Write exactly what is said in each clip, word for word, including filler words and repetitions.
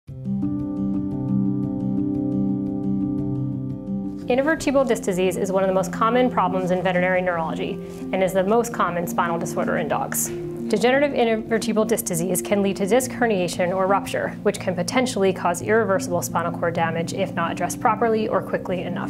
Intervertebral disc disease is one of the most common problems in veterinary neurology and is the most common spinal disorder in dogs. Degenerative intervertebral disc disease can lead to disc herniation or rupture, which can potentially cause irreversible spinal cord damage if not addressed properly or quickly enough.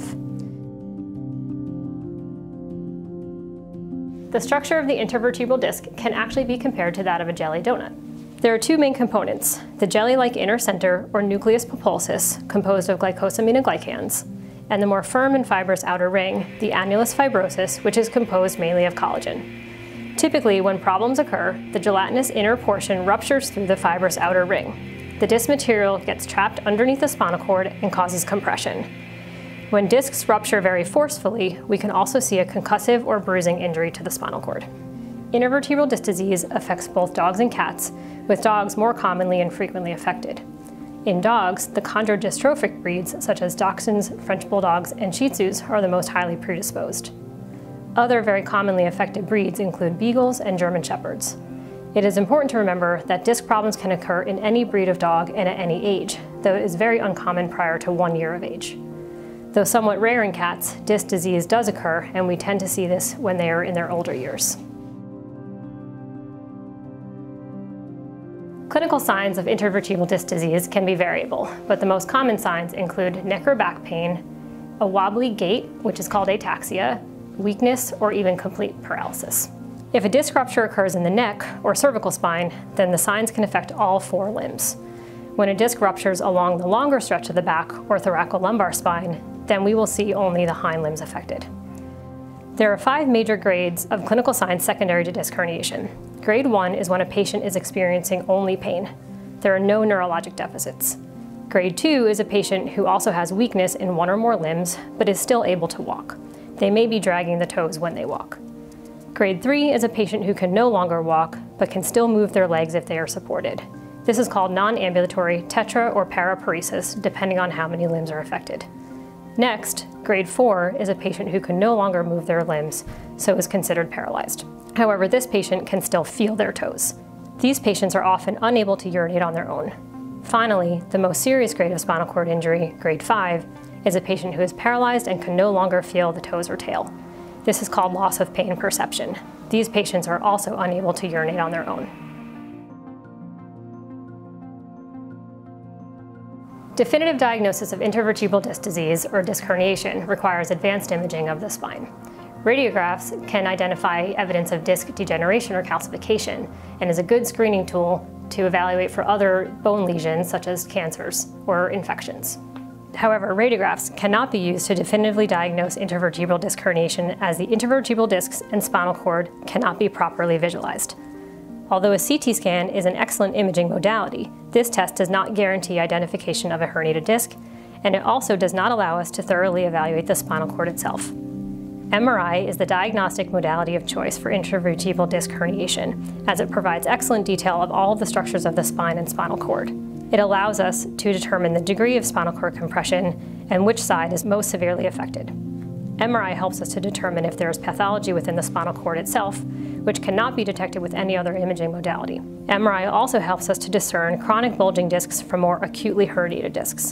The structure of the intervertebral disc can actually be compared to that of a jelly donut. There are two main components: the jelly-like inner center, or nucleus pulposus, composed of glycosaminoglycans, and the more firm and fibrous outer ring, the annulus fibrosus, which is composed mainly of collagen. Typically, when problems occur, the gelatinous inner portion ruptures through the fibrous outer ring. The disc material gets trapped underneath the spinal cord and causes compression. When discs rupture very forcefully, we can also see a concussive or bruising injury to the spinal cord. Intervertebral disc disease affects both dogs and cats, with dogs more commonly and frequently affected. In dogs, the chondrodystrophic breeds, such as Dachshunds, French Bulldogs, and Shih Tzus, are the most highly predisposed. Other very commonly affected breeds include Beagles and German Shepherds. It is important to remember that disc problems can occur in any breed of dog and at any age, though it is very uncommon prior to one year of age. Though somewhat rare in cats, disc disease does occur, and we tend to see this when they are in their older years. Clinical signs of intervertebral disc disease can be variable, but the most common signs include neck or back pain, a wobbly gait, which is called ataxia, weakness, or even complete paralysis. If a disc rupture occurs in the neck or cervical spine, then the signs can affect all four limbs. When a disc ruptures along the longer stretch of the back or thoracolumbar spine, then we will see only the hind limbs affected. There are five major grades of clinical signs secondary to disc herniation. Grade one is when a patient is experiencing only pain. There are no neurologic deficits. Grade two is a patient who also has weakness in one or more limbs, but is still able to walk. They may be dragging the toes when they walk. Grade three is a patient who can no longer walk, but can still move their legs if they are supported. This is called non-ambulatory tetra or paraparesis, depending on how many limbs are affected. Next, grade four is a patient who can no longer move their limbs, so is considered paralyzed. However, this patient can still feel their toes. These patients are often unable to urinate on their own. Finally, the most serious grade of spinal cord injury, grade five, is a patient who is paralyzed and can no longer feel the toes or tail. This is called loss of pain perception. These patients are also unable to urinate on their own. Definitive diagnosis of intervertebral disc disease or disc herniation requires advanced imaging of the spine. Radiographs can identify evidence of disc degeneration or calcification and is a good screening tool to evaluate for other bone lesions such as cancers or infections. However, radiographs cannot be used to definitively diagnose intervertebral disc herniation, as the intervertebral discs and spinal cord cannot be properly visualized. Although a C T scan is an excellent imaging modality, this test does not guarantee identification of a herniated disc, and it also does not allow us to thoroughly evaluate the spinal cord itself. M R I is the diagnostic modality of choice for intervertebral disc herniation, as it provides excellent detail of all of the structures of the spine and spinal cord. It allows us to determine the degree of spinal cord compression and which side is most severely affected. M R I helps us to determine if there is pathology within the spinal cord itself, which cannot be detected with any other imaging modality. M R I also helps us to discern chronic bulging discs from more acutely herniated discs.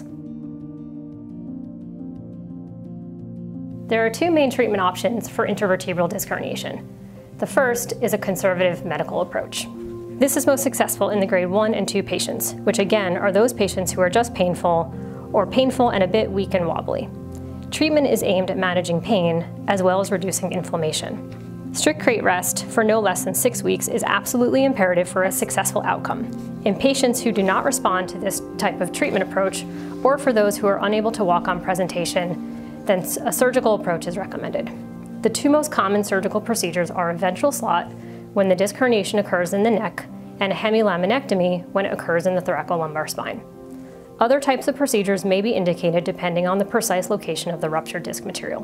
There are two main treatment options for intervertebral disc herniation. The first is a conservative medical approach. This is most successful in the grade one and two patients, which again are those patients who are just painful or painful and a bit weak and wobbly. Treatment is aimed at managing pain as well as reducing inflammation. Strict crate rest for no less than six weeks is absolutely imperative for a successful outcome. In patients who do not respond to this type of treatment approach, or for those who are unable to walk on presentation, then a surgical approach is recommended. The two most common surgical procedures are a ventral slot, when the disc herniation occurs in the neck, and a hemilaminectomy when it occurs in the thoracolumbar spine. Other types of procedures may be indicated depending on the precise location of the ruptured disc material.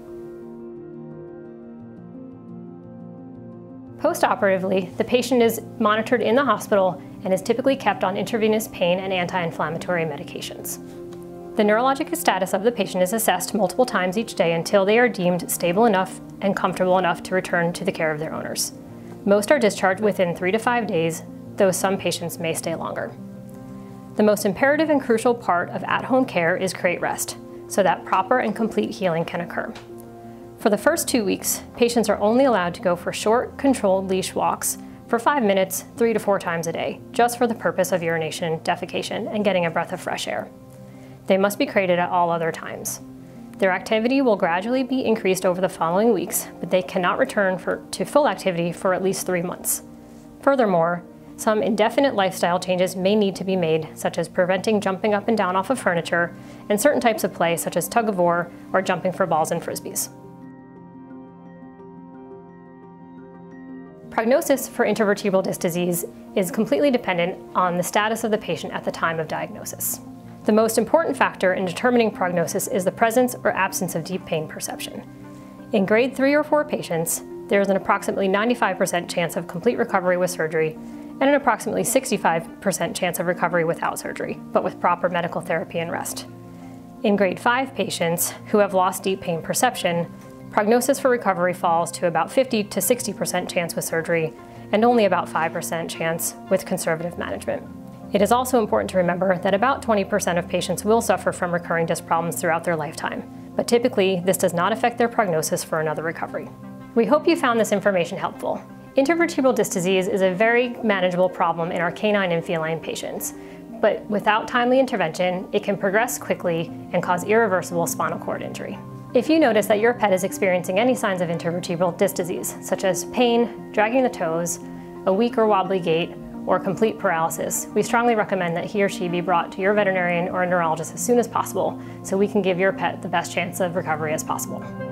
Postoperatively, the patient is monitored in the hospital and is typically kept on intravenous pain and anti-inflammatory medications. The neurologic status of the patient is assessed multiple times each day until they are deemed stable enough and comfortable enough to return to the care of their owners. Most are discharged within three to five days, though some patients may stay longer. The most imperative and crucial part of at-home care is crate rest, so that proper and complete healing can occur. For the first two weeks, patients are only allowed to go for short, controlled leash walks for five minutes, three to four times a day, just for the purpose of urination, defecation, and getting a breath of fresh air. They must be crated at all other times. Their activity will gradually be increased over the following weeks, but they cannot return for, to full activity for at least three months. Furthermore, some indefinite lifestyle changes may need to be made, such as preventing jumping up and down off of furniture, and certain types of play, such as tug-of-war or jumping for balls and frisbees. Prognosis for intervertebral disc disease is completely dependent on the status of the patient at the time of diagnosis. The most important factor in determining prognosis is the presence or absence of deep pain perception. In grade three or four patients, there is an approximately ninety-five percent chance of complete recovery with surgery and an approximately sixty-five percent chance of recovery without surgery, but with proper medical therapy and rest. In grade five patients who have lost deep pain perception, prognosis for recovery falls to about fifty to sixty percent chance with surgery and only about five percent chance with conservative management. It is also important to remember that about twenty percent of patients will suffer from recurring disc problems throughout their lifetime, but typically this does not affect their prognosis for another recovery. We hope you found this information helpful. Intervertebral disc disease is a very manageable problem in our canine and feline patients, but without timely intervention, it can progress quickly and cause irreversible spinal cord injury. If you notice that your pet is experiencing any signs of intervertebral disc disease, such as pain, dragging the toes, a weak or wobbly gait, or complete paralysis, we strongly recommend that he or she be brought to your veterinarian or a neurologist as soon as possible so we can give your pet the best chance of recovery as possible.